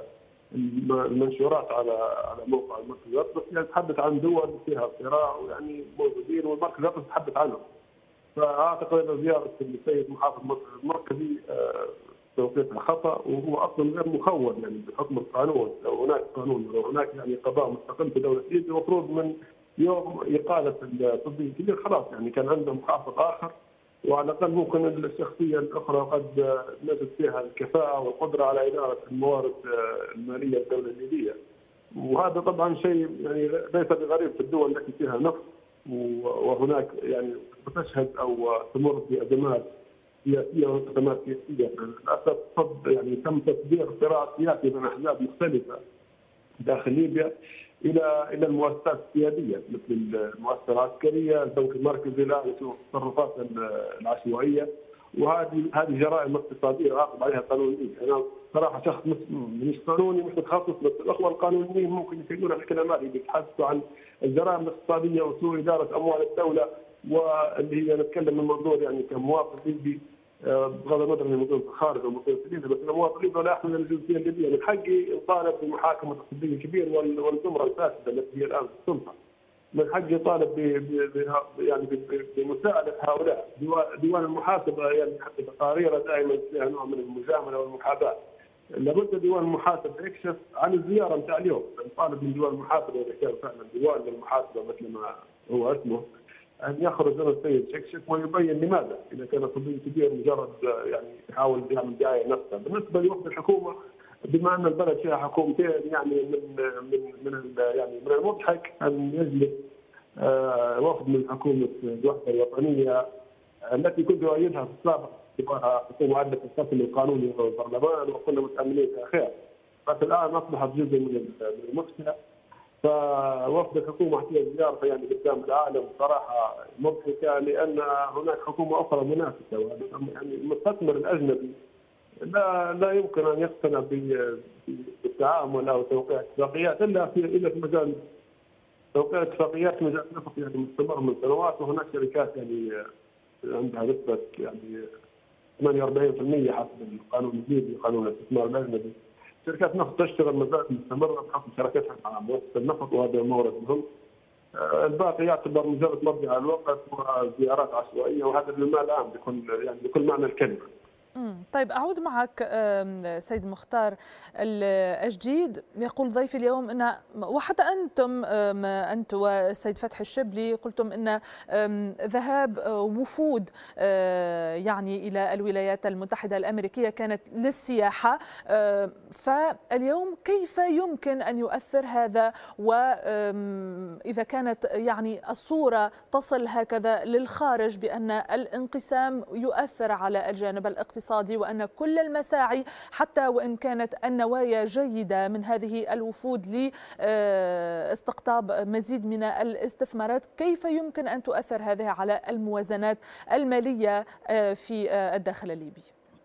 المنشورات على على موقع المركز الاطلسي يعني تتحدث عن دول فيها صراع ويعني موجودين والمركز الاطلسي يتحدث عنهم. فاعتقد ان زياره السيد محافظ المركز المركزي توقيتها خطا، وهو اصلا غير مخول يعني بحكم القانون، لو هناك قانون لو هناك يعني قضاء مستقل في دوله ليبيا المفروض من يوم اقاله الصديق الكبير خلاص يعني كان عنده محافظ اخر، وعلى الاقل ممكن الشخصيه الاخرى قد نجد فيها الكفاءه والقدره على اداره الموارد الماليه للدوله الليبيه. وهذا طبعا شيء يعني ليس بغريب في الدول التي فيها نفط وهناك يعني تشهد او تمر بازمات سياسيه وازمات سياسيه، للاسف يعني تم تصدير صراع سياسي بين احزاب مختلفه داخل ليبيا الى الى المؤسسات السياديه مثل المؤسسه العسكريه، البنك المركزي الان يشوف التصرفات العشوائيه، وهذه هذه جرائم اقتصاديه يعاقب عليها قانون الليبي. انا صراحه شخص مش قانوني مش متخصص، بس الاخوه القانونيين ممكن يفيدون الكلمات اللي بيتحدثوا عن الجرائم الاقتصاديه وسوء اداره اموال الدوله، واللي هي نتكلم من منظور يعني كمواطن ليبي بغض النظر عن الموضوع في الخارج او الموضوع في ليبيا، بس المواطن الليبي لا يحمل الجنسيه الليبيه، من حقي يطالب بمحاكمه الصديق الكبير والزمره الفاسده التي هي الان في السلطه. من حقي يطالب ب يعني بمساعده هؤلاء. ديوان المحاسبه يعني حتى تقاريره دائما فيها نوع من المجامله والمحاباه. لابد ديوان المحاسبه يكشف عن الزياره نتاع اليوم، نطالب من ديوان المحاسبه اذا كان فعلا ديوان للمحاسبه مثل ما هو اسمه أن يخرج لنا السيد شكشك ويبين لماذا إذا كان صديق كبير مجرد يعني يحاول يعمل دعاية لنفسه. بالنسبة لوفد الحكومة، بما أن البلد فيها حكومتين يعني من من من يعني من المضحك أن يجلس وفد من حكومة الوحدة الوطنية التي كنت أؤيدها في السابق باعتبارها حكومة أدت الفصل القانوني والبرلمان وكنا متأملين فيها خير، بس الآن أصبحت جزء من المشكلة. فوفد الحكومه احتاج زيارته يعني قدام العالم صراحه مضحكه، لان هناك حكومه اخرى منافسه، يعني المستثمر الاجنبي لا لا يمكن ان يقتنع بالتعامل او توقيع اتفاقيات الا في الا في مجال توقيع اتفاقيات في مجال النفط يعني مستمر من سنوات، وهناك شركات يعني عندها نسبه يعني ثمانية وأربعين بالمئة حسب القانون الليبي قانون الاستثمار الاجنبي. شركات نفط تشتغل مزاد مستمره بحكم شراكتها مع مؤسسه النفط وهذا مورد مهم. الباقي يعتبر مجرد مضيعه الوقت وزيارات عشوائيه، وهذا بالمال العام بكل يعني بكل معنى الكلمه.
طيب أعود معك سيد مختار الجديد. يقول ضيفي اليوم أن وحتى أنتم أنت والسيد فتحي الشبلي قلتم أن ذهاب وفود يعني إلى الولايات المتحدة الأمريكية كانت للسياحة، فاليوم كيف يمكن أن يؤثر هذا، وإذا كانت يعني الصورة تصل هكذا للخارج بأن الانقسام يؤثر على الجانب الاقتصادي وأن كل المساعي حتى وإن كانت النوايا جيدة من هذه الوفود لاستقطاب مزيد من الاستثمارات، كيف يمكن أن تؤثر هذه على الموازنات المالية في الداخل الليبي؟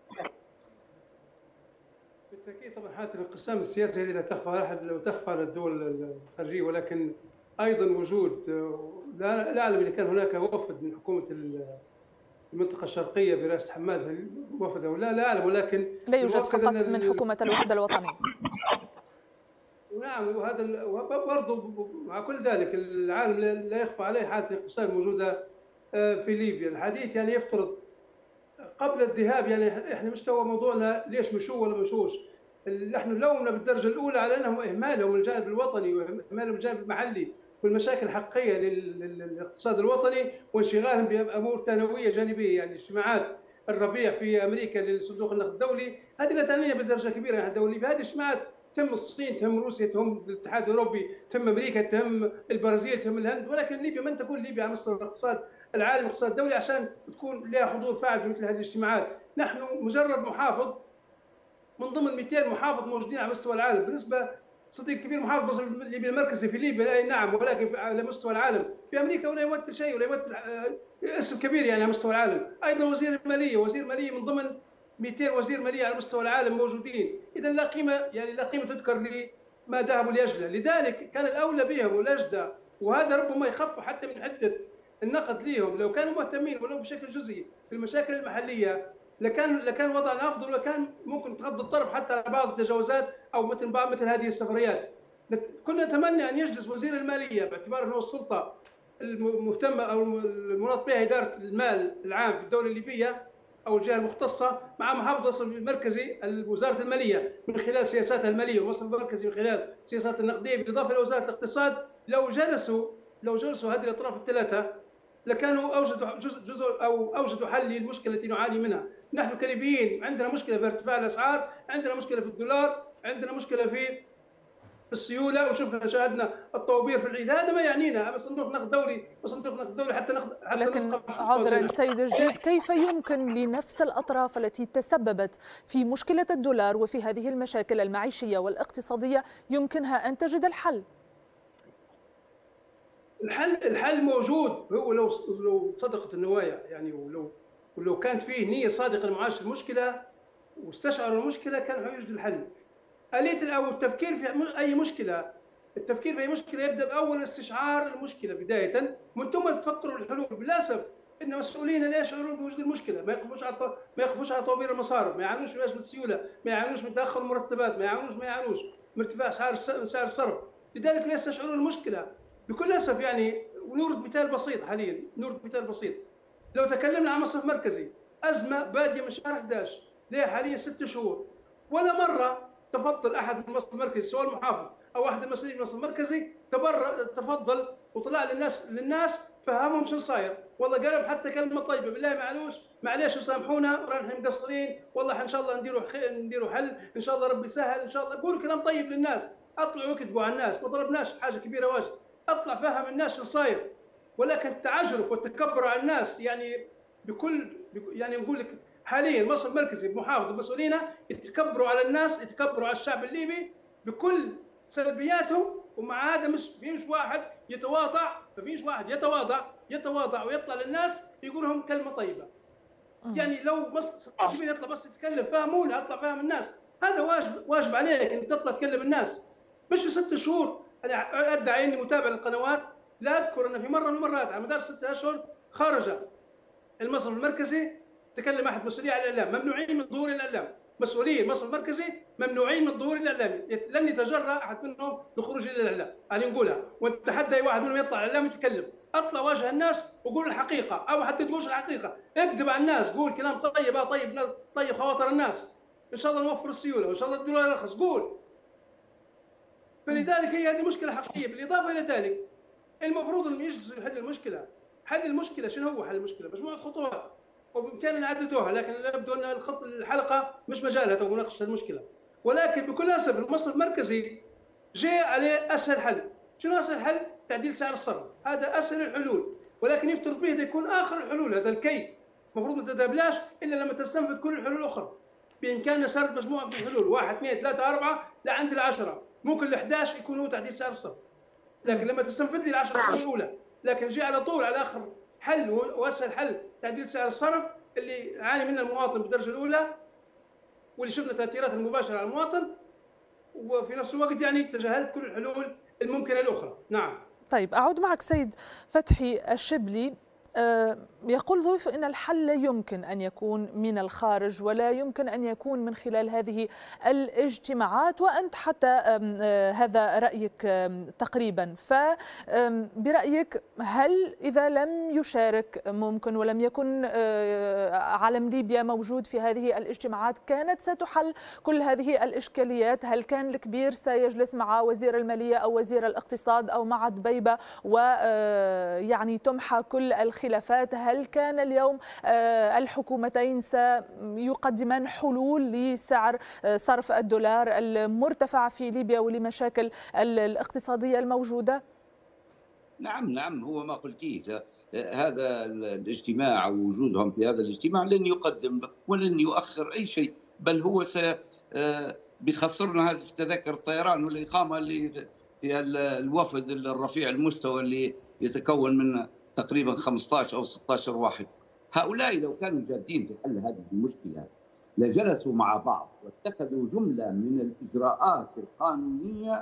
بالتأكيد طبعا حالة الانقسام السياسي هذه لا تخفى على أحد ولا تخفى على الدول الخارجية، ولكن أيضا وجود لا أعلم إذا كان هناك وفد من حكومة المنطقة الشرقية برئاسة حماد وفد أو لا لا أعلم، ولكن
لا يوجد فقط من حكومة الوحدة الوطنية.
نعم، وهذا برضه مع كل ذلك العالم لا يخفى عليه حالة الانقسام الموجودة في ليبيا. الحديث يعني يفترض قبل الذهاب يعني احنا مستوى موضوعنا ليش مشوا ولا مشوش، نحن لومنا بالدرجة الأولى على أنهم إهمالهم الجانب الوطني وإهمالهم الجانب المحلي والمشاكل الحقيقيه للاقتصاد الوطني وانشغالهم بامور ثانويه جانبيه، يعني اجتماعات الربيع في امريكا للصندوق النقد الدولي هذه لا تعنينا بدرجه كبيره عن الدولي، فهذه اجتماعات تهم الصين، تهم روسيا، تهم الاتحاد الاوروبي، تهم امريكا، تهم البرازيل، تهم الهند، ولكن ليبيا من تكون ليبيا على مستوى الاقتصاد العالمي والاقتصاد الدولي عشان تكون لها حضور فاعل في مثل هذه الاجتماعات. نحن مجرد محافظ من ضمن مئتين محافظ موجودين على مستوى العالم، بالنسبه صديق كبير محافظ ليبيا المركزي في ليبيا اي نعم، ولكن على مستوى العالم في امريكا ولا يمثل شيء ولا يمثل اسم كبير يعني على مستوى العالم. ايضا وزير الماليه، وزير ماليه من ضمن مئتين وزير ماليه على مستوى العالم موجودين، اذا لا قيمه يعني لا قيمه تذكر لما ذهبوا لاجله، لذلك كان الاولى بهم والاجدى، وهذا ربما يخف حتى من حده النقد ليهم لو كانوا مهتمين ولو بشكل جزئي في المشاكل المحليه، لكان لكان وضعنا افضل وكان ممكن تغض الطرف حتى على بعض التجاوزات او مثل بعض مثل هذه السفريات. كنا نتمنى ان يجلس وزير الماليه باعتباره انه السلطه المهتمه او المناط بها اداره المال العام في الدوله الليبيه او الجهه المختصه مع محافظ المركزي وزاره الماليه من خلال سياساتها الماليه والمصرف المركزي من خلال سياسات النقديه بالاضافه الى وزاره الاقتصاد، لو جلسوا لو جلسوا هذه الاطراف الثلاثه لكانوا اوجدوا جزء, جزء او اوجدوا حل للمشكله التي نعاني منها. نحن كليبيين عندنا مشكله في ارتفاع الاسعار، عندنا مشكله في الدولار، عندنا مشكله في السيوله، وشفنا شاهدنا الطوابير في العيد، هذا ما يعنينا. اما صندوق نقد دولي وصندوق نقد دولي حتى نقد حتى
لكن عذرا سيد جديد، كيف يمكن لنفس الاطراف التي تسببت في مشكله الدولار وفي هذه المشاكل المعيشيه والاقتصاديه يمكنها ان تجد الحل؟
الحل الحل موجود، هو لو لو صدقت النوايا يعني، ولو ولو كانت فيه نيه صادقه لمعالجه المشكله واستشعروا المشكله كان هيوجد الحل. آلية او التفكير في اي مشكله، التفكير في اي مشكله يبدا باول استشعار المشكله بدايه، من ثم تفكروا الحلول. بالاسف ان مسؤولين لا يشعرون بوجود المشكله، ما يخافوش على ما يخافوش على طوابير المصارف، ما يعانوش من ازمه سيوله، ما يعانوش من تاخر المرتبات، ما يعانوش ما يعانوش من ارتفاع سعر سعر الصرف، لذلك لا يستشعرون المشكله. بكل اسف يعني، ونورد مثال بسيط حاليا، نورد مثال بسيط. لو تكلمنا عن مصرف مركزي، ازمه باديه من شهر احد عشر لها حاليا ست شهور، ولا مره تفضل احد من المصرف المركزي سواء المحافظ او احد المسؤولين من المصرف المركزي تبرر تفضل وطلع للناس للناس فهمهم شو صاير، والله قالوا حتى كلمه طيبه بالله معلوش معليش وسامحونا رانا مقصرين، والله ان شاء الله نديروا نديروا حل، ان شاء الله ربي يسهل، ان شاء الله قولوا كلام طيب للناس، اطلعوا واكتبوا على الناس، ما طلبناش حاجه كبيره واجد، اطلع فهم الناس شو صاير. ولكن التعجرف والتكبر على الناس يعني بكل يعني نقول لك حاليا المصرف المركزي بمحافظ مسؤولينه يتكبروا على الناس، يتكبروا على الشعب الليبي بكل سلبياتهم، ومع هذا مش فيش واحد يتواضع، ما فيش واحد يتواضع يتواضع ويطلع للناس يقول لهم كلمه طيبه. يعني لو بس يطلع بس يتكلم فهمونا، اطلع فهم الناس، هذا واجب واجب عليك انك تطلع تكلم الناس. مش في ست شهور انا ادعي اني متابع للقنوات، لا اذكر ان في مره من المرات على مدار ست اشهر خرج المصرف المركزي تكلم احد مسؤولي على الاعلام ممنوعين من ظهور الاعلام، مسؤولي المصرف المركزي ممنوعين من ظهور الاعلام، لن يتجرأ احد منهم للخروج الى الاعلام، انا نقولها واتحدى اي واحد منهم يطلع على الاعلام ويتكلم، اطلع واجه الناس وقول الحقيقه او حتى تقولش الحقيقه، اكذب على الناس، قول كلام طيب اه طيب طيب خواطر الناس، ان شاء الله نوفر السيوله وان شاء الله الدولار يرخص، قول. فلذلك هي هذه مشكله حقيقيه. بالاضافه الى ذلك المفروض انهم يجلسوا يحل المشكله. حل المشكله شنو هو حل المشكله؟ مجموعه خطوات وبامكاننا نعددوها، لكن يبدو ان الحلقه مش مجالها مناقشه المشكله. ولكن بكل اسف المصرف المركزي جاء عليه اسهل حل. شنو اسهل حل؟ تعديل سعر الصرف، هذا اسهل الحلول، ولكن يفترض به يكون اخر الحلول، هذا الكي المفروض ما تتبلاش الا لما تستنفذ كل الحلول الاخرى. بامكاننا سرد مجموعه من الحلول، واحد اثنين ثلاثه اربعه لعند العشره، ممكن ال احد عشر يكون هو تعديل سعر الصرف. لكن لما تستنفذ لي العشره الاولى، لكن جاء على طول على اخر حل واسهل حل تعديل سعر الصرف اللي يعاني منه المواطن بالدرجه الاولى، واللي شفنا تاثيراتها المباشره على المواطن، وفي نفس الوقت يعني تجاهلت كل الحلول الممكنه الاخرى. نعم.
طيب أعود معك سيد فتحي الشبلي، يقول ضيف أن الحل يمكن أن يكون من الخارج ولا يمكن أن يكون من خلال هذه الاجتماعات، وأنت حتى هذا رأيك تقريبا. فبرأيك هل إذا لم يشارك ممكن ولم يكن علم ليبيا موجود في هذه الاجتماعات كانت ستحل كل هذه الإشكاليات؟ هل كان الكبير سيجلس مع وزير المالية أو وزير الاقتصاد أو مع دبيبة ويعني تمحى كل الخلافات؟ هل كان اليوم الحكومتين سيقدمان حلول لسعر صرف الدولار المرتفع في ليبيا ولمشاكل الاقتصادية الموجودة؟
نعم نعم، هو ما قلتيه، هذا الاجتماع أو وجودهم في هذا الاجتماع لن يقدم ولن يؤخر أي شيء، بل هو بيخسرنا هذه تذاكر الطيران والإقامة اللي في الوفد الرفيع المستوى اللي يتكون من تقريبا خمسة عشر أو ستة عشر واحد. هؤلاء لو كانوا جادين في حل هذه المشكلة لجلسوا مع بعض واتخذوا جملة من الإجراءات القانونية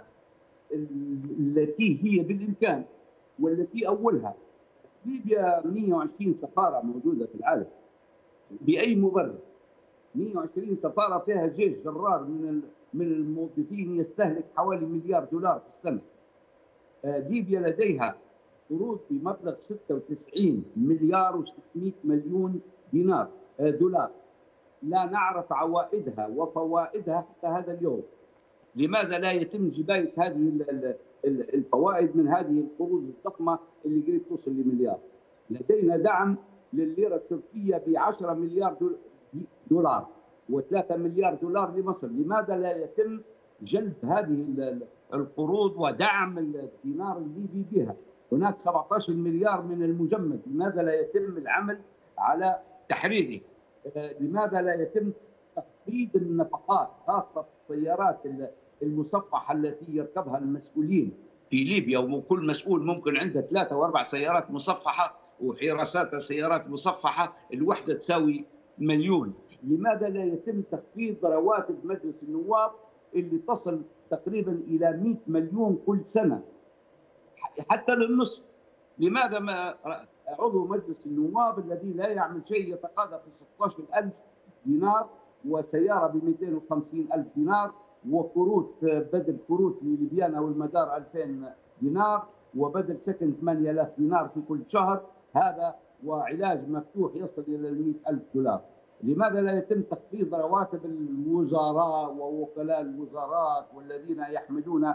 التي هي بالإمكان، والتي أولها ليبيا مئة وعشرين سفارة موجودة في العالم بأي مبرر؟ مئة وعشرين سفارة فيها جيش جرار من من الموظفين يستهلك حوالي مليار دولار في السنة. ليبيا لديها قروض بمبلغ ستة وتسعين مليار وستمئة مليون دينار دولار، لا نعرف عوائدها وفوائدها حتى هذا اليوم. لماذا لا يتم جباية هذه الفوائد من هذه القروض الضخمة اللي قريب توصل لمليار؟ لدينا دعم للليرة التركية ب عشرة مليار دولار و3 مليار دولار لمصر. لماذا لا يتم جلب هذه القروض ودعم الدينار الليبي بها؟ هناك سبعة عشر مليار من المجمد، لماذا لا يتم العمل على تحريره؟ لماذا لا يتم تخفيض النفقات خاصة بالسيارات المصفحة التي يركبها المسؤولين في ليبيا؟ وكل مسؤول ممكن عنده ثلاثة وأربع سيارات مصفحة وحراسات سيارات مصفحة، الوحدة تساوي مليون. لماذا لا يتم تخفيض رواتب مجلس النواب اللي تصل تقريبا إلى مئة مليون كل سنة حتى للنصف؟ لماذا ما عضو مجلس النواب الذي لا يعمل شيء يتقاضى في ستة عشر ألف دينار وسيارة ب مئتين وخمسين ألف دينار وكروت بدل كروت لليبيان أو المدار ألفين دينار وبدل سكن ثمانية آلاف دينار في كل شهر، هذا وعلاج مفتوح يصل إلى مئة ألف دولار؟ لماذا لا يتم تخفيض رواتب الوزراء ووكلاء الوزارات والذين يحملون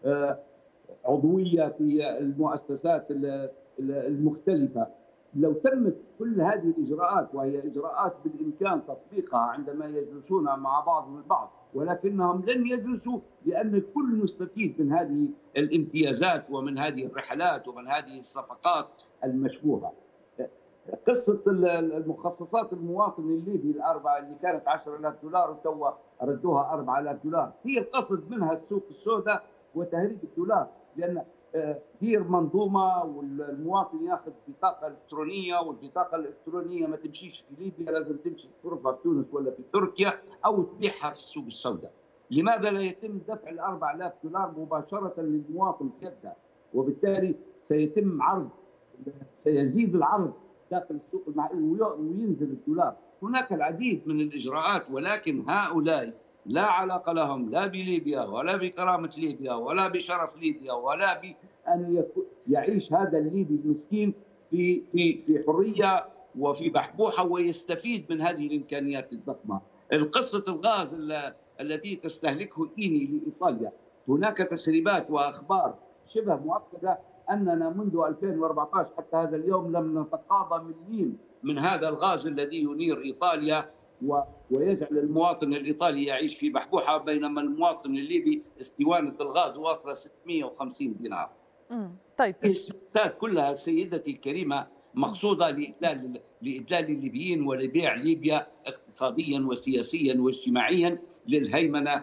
عضوية في المؤسسات المختلفة؟ لو تمت كل هذه الإجراءات، وهي إجراءات بالإمكان تطبيقها عندما يجلسون مع بعضهم البعض، ولكنهم لن يجلسوا لأن الكل مستفيد من هذه الامتيازات ومن هذه الرحلات ومن هذه الصفقات المشبوهة. قصة المخصصات المواطن الليبي الأربعة اللي كانت عشرة آلاف دولار وتوا ردوها أربعة آلاف دولار، هي القصد منها السوق السوداء وتهريب الدولار، لأن دير منظومة والمواطن ياخذ بطاقة إلكترونية، والبطاقة الإلكترونية ما تمشيش في ليبيا، لازم تمشي تصرفها في تونس ولا في تركيا أو تبيعها في السوق السوداء. لماذا لا يتم دفع الأربع آلاف دولار مباشرة للمواطن كده؟ وبالتالي سيتم عرض، سيزيد العرض داخل السوق المحلي وينزل الدولار. هناك العديد من الإجراءات، ولكن هؤلاء لا علاقة لهم لا بليبيا ولا بكرامة ليبيا ولا بشرف ليبيا ولا بأن يعيش هذا الليبي المسكين في في في حرية وفي بحبوحة ويستفيد من هذه الإمكانيات الضخمة. القصة الغاز التي تستهلكه إيني لإيطاليا، هناك تسريبات وأخبار شبه مؤكدة أننا منذ ألفين وأربعة عشر حتى هذا اليوم لم نتقاضى مليم من هذا الغاز الذي ينير إيطاليا ويجعل المواطن الإيطالي يعيش في بحبوحة، بينما المواطن الليبي اسطوانة الغاز واصلة ستمئة وخمسين دينار.
امم طيب
السياسات كلها سيدتي الكريمة مقصودة لإدلال لإدلال الليبيين ولبيع ليبيا اقتصاديا وسياسيا واجتماعيا للهيمنة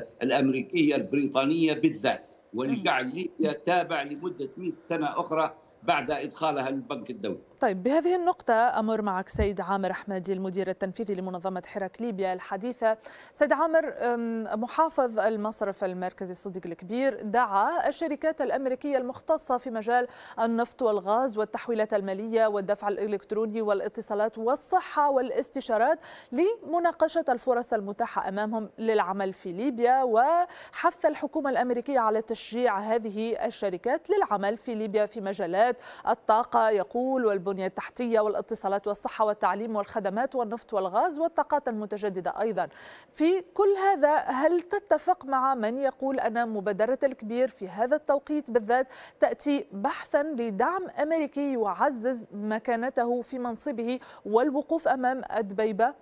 الأمريكية البريطانية بالذات، ولجعل ليبيا تابع لمدة مئة سنة أخرى بعد إدخالها للبنك الدولي.
طيب، بهذه النقطة أمر معك سيد عامر أحمدي المدير التنفيذي لمنظمة حراك ليبيا الحديثة. سيد عامر، محافظ المصرف المركزي الصديق الكبير دعا الشركات الأمريكية المختصة في مجال النفط والغاز والتحويلات المالية والدفع الإلكتروني والاتصالات والصحة والاستشارات لمناقشة الفرص المتاحة أمامهم للعمل في ليبيا، وحث الحكومة الأمريكية على تشجيع هذه الشركات للعمل في ليبيا في مجالات الطاقة يقول والبنية التحتية والاتصالات والصحة والتعليم والخدمات والنفط والغاز والطاقات المتجددة أيضا. في كل هذا هل تتفق مع من يقول أن مبادرة الكبير في هذا التوقيت بالذات تأتي بحثا لدعم أمريكي يعزز مكانته في منصبه والوقوف أمام الدبيبة؟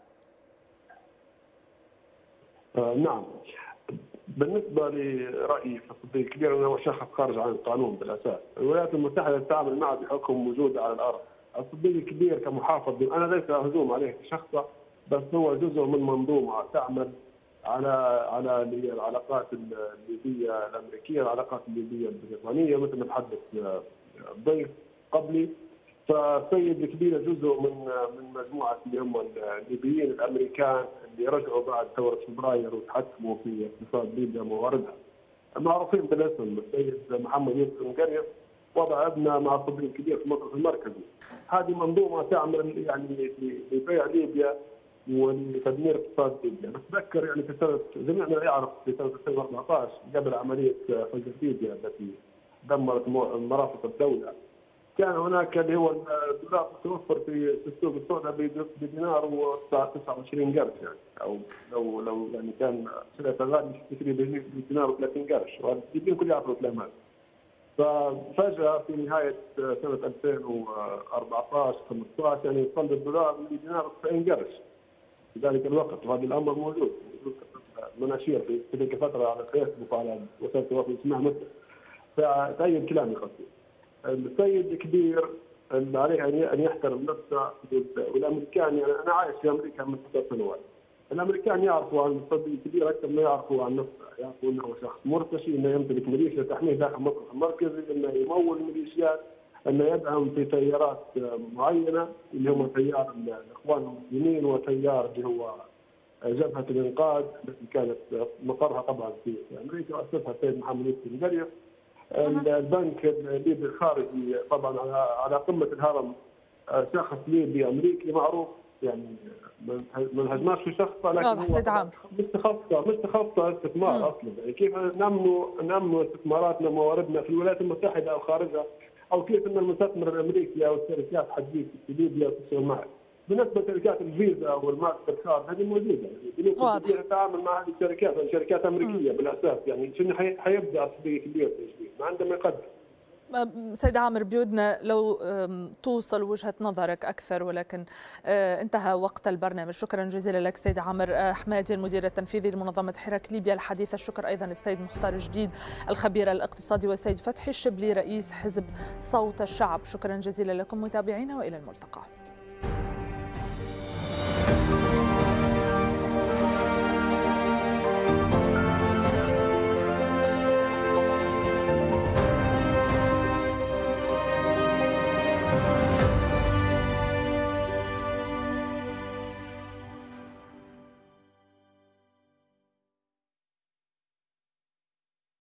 آه نعم، بالنسبة لرأيي في الصديق الكبير أنه شخص خارج عن القانون بالأساس. الولايات المتحدة تتعامل معه بحكم وجوده على الأرض. الصديق الكبير كمحافظ، أنا ليس هجوم عليه كشخص، بس هو جزء من منظومة تعمل على على العلاقات الليبية الأمريكية، العلاقات الليبية البريطانية مثل ما تحدث الضيف قبلي. فالسيد الكبير جزء من من مجموعة اللي هم الليبيين الأمريكان اللي رجعوا بعد ثورة فبراير وتحكموا في اقتصاد ليبيا ومواردها. معروفين بالاسم، السيد محمد يوسف مقريف وضع ابنه مع الصديق الكبير في المصرف المركزي. هذه منظومة تعمل يعني لبيع ليبيا ولتدمير اقتصاد ليبيا. بتذكر يعني في سنة، جميعنا يعرف في سنة ألفين وأربعة عشر قبل عملية فجر ليبيا التي دمرت مرافق الدولة، كان هناك اللي هو الدولار متوفر في السوق السوداء بدينار وتسعة وعشرين قرش يعني، او لو لو يعني كان سلعه غاليه تشتري بدينار وثلاثين قرش، والليبيين كلهم يعرفوا الكلام هذا. ففجاه في نهايه سنه ألفين وأربعة عشر خمسة عشر يعني يصل الدولار بدينار وتسعين قرش في ذلك الوقت، وهذا الامر موجود مناشير في تلك الفتره على الفيسبوك وعلى وسائل التواصل الاجتماعي مثل. فتأيد كلامي قصدي. السيد الكبير اللي عليه ان يحترم نفسه، والامريكان يعني انا عايش في امريكا من ست سنوات. الامريكان يعرفوا عن السيد الكبير اكثر ما يعرفوا عن نفسه، يعرفوا انه شخص مرتشي، انه يمتلك ميليشيا تحميه داخل المصرف المركزي، انه يمول ميليشيات، انه يدعم في تيارات معينه اللي هم تيار الاخوان المسلمين وتيار اللي هو جبهه الانقاذ التي كانت مقرها طبعا في امريكا واسسها السيد محمد يوسف مقريف. البنك الليبي الخارجي طبعا على قمه الهرم شخص ليبي امريكي معروف، يعني ما نهجمناش في شخصه، لكن هو مش تخصصه مش تخصصه استثمار اصلا. يعني كيف نمنوا نمنوا استثماراتنا ومواردنا في الولايات المتحده او خارجها، او كيف ان المستثمر الامريكي او الشركات حتجي في ليبيا وتشتغل معك. بالنسبه لشركات الفيزا والماستر كارد هذه موجوده، يعني البنوك تتعامل مع هذه الشركات، يعني شركات امريكيه بالاساس، يعني شنو حيبدا الصديق الكبير تجديد ما عندما يقدم.
سيد عامر، بيودنا لو توصل وجهة نظرك أكثر، ولكن انتهى وقت البرنامج. شكرا جزيلا لك سيد عامر أحمدي المدير التنفيذي لمنظمة حراك ليبيا الحديثة. الشكر أيضا للسيد مختار جديد الخبير الاقتصادي، والسيد فتحي الشبلي رئيس حزب صوت الشعب. شكرا جزيلا لكم متابعينا، وإلى الملتقى.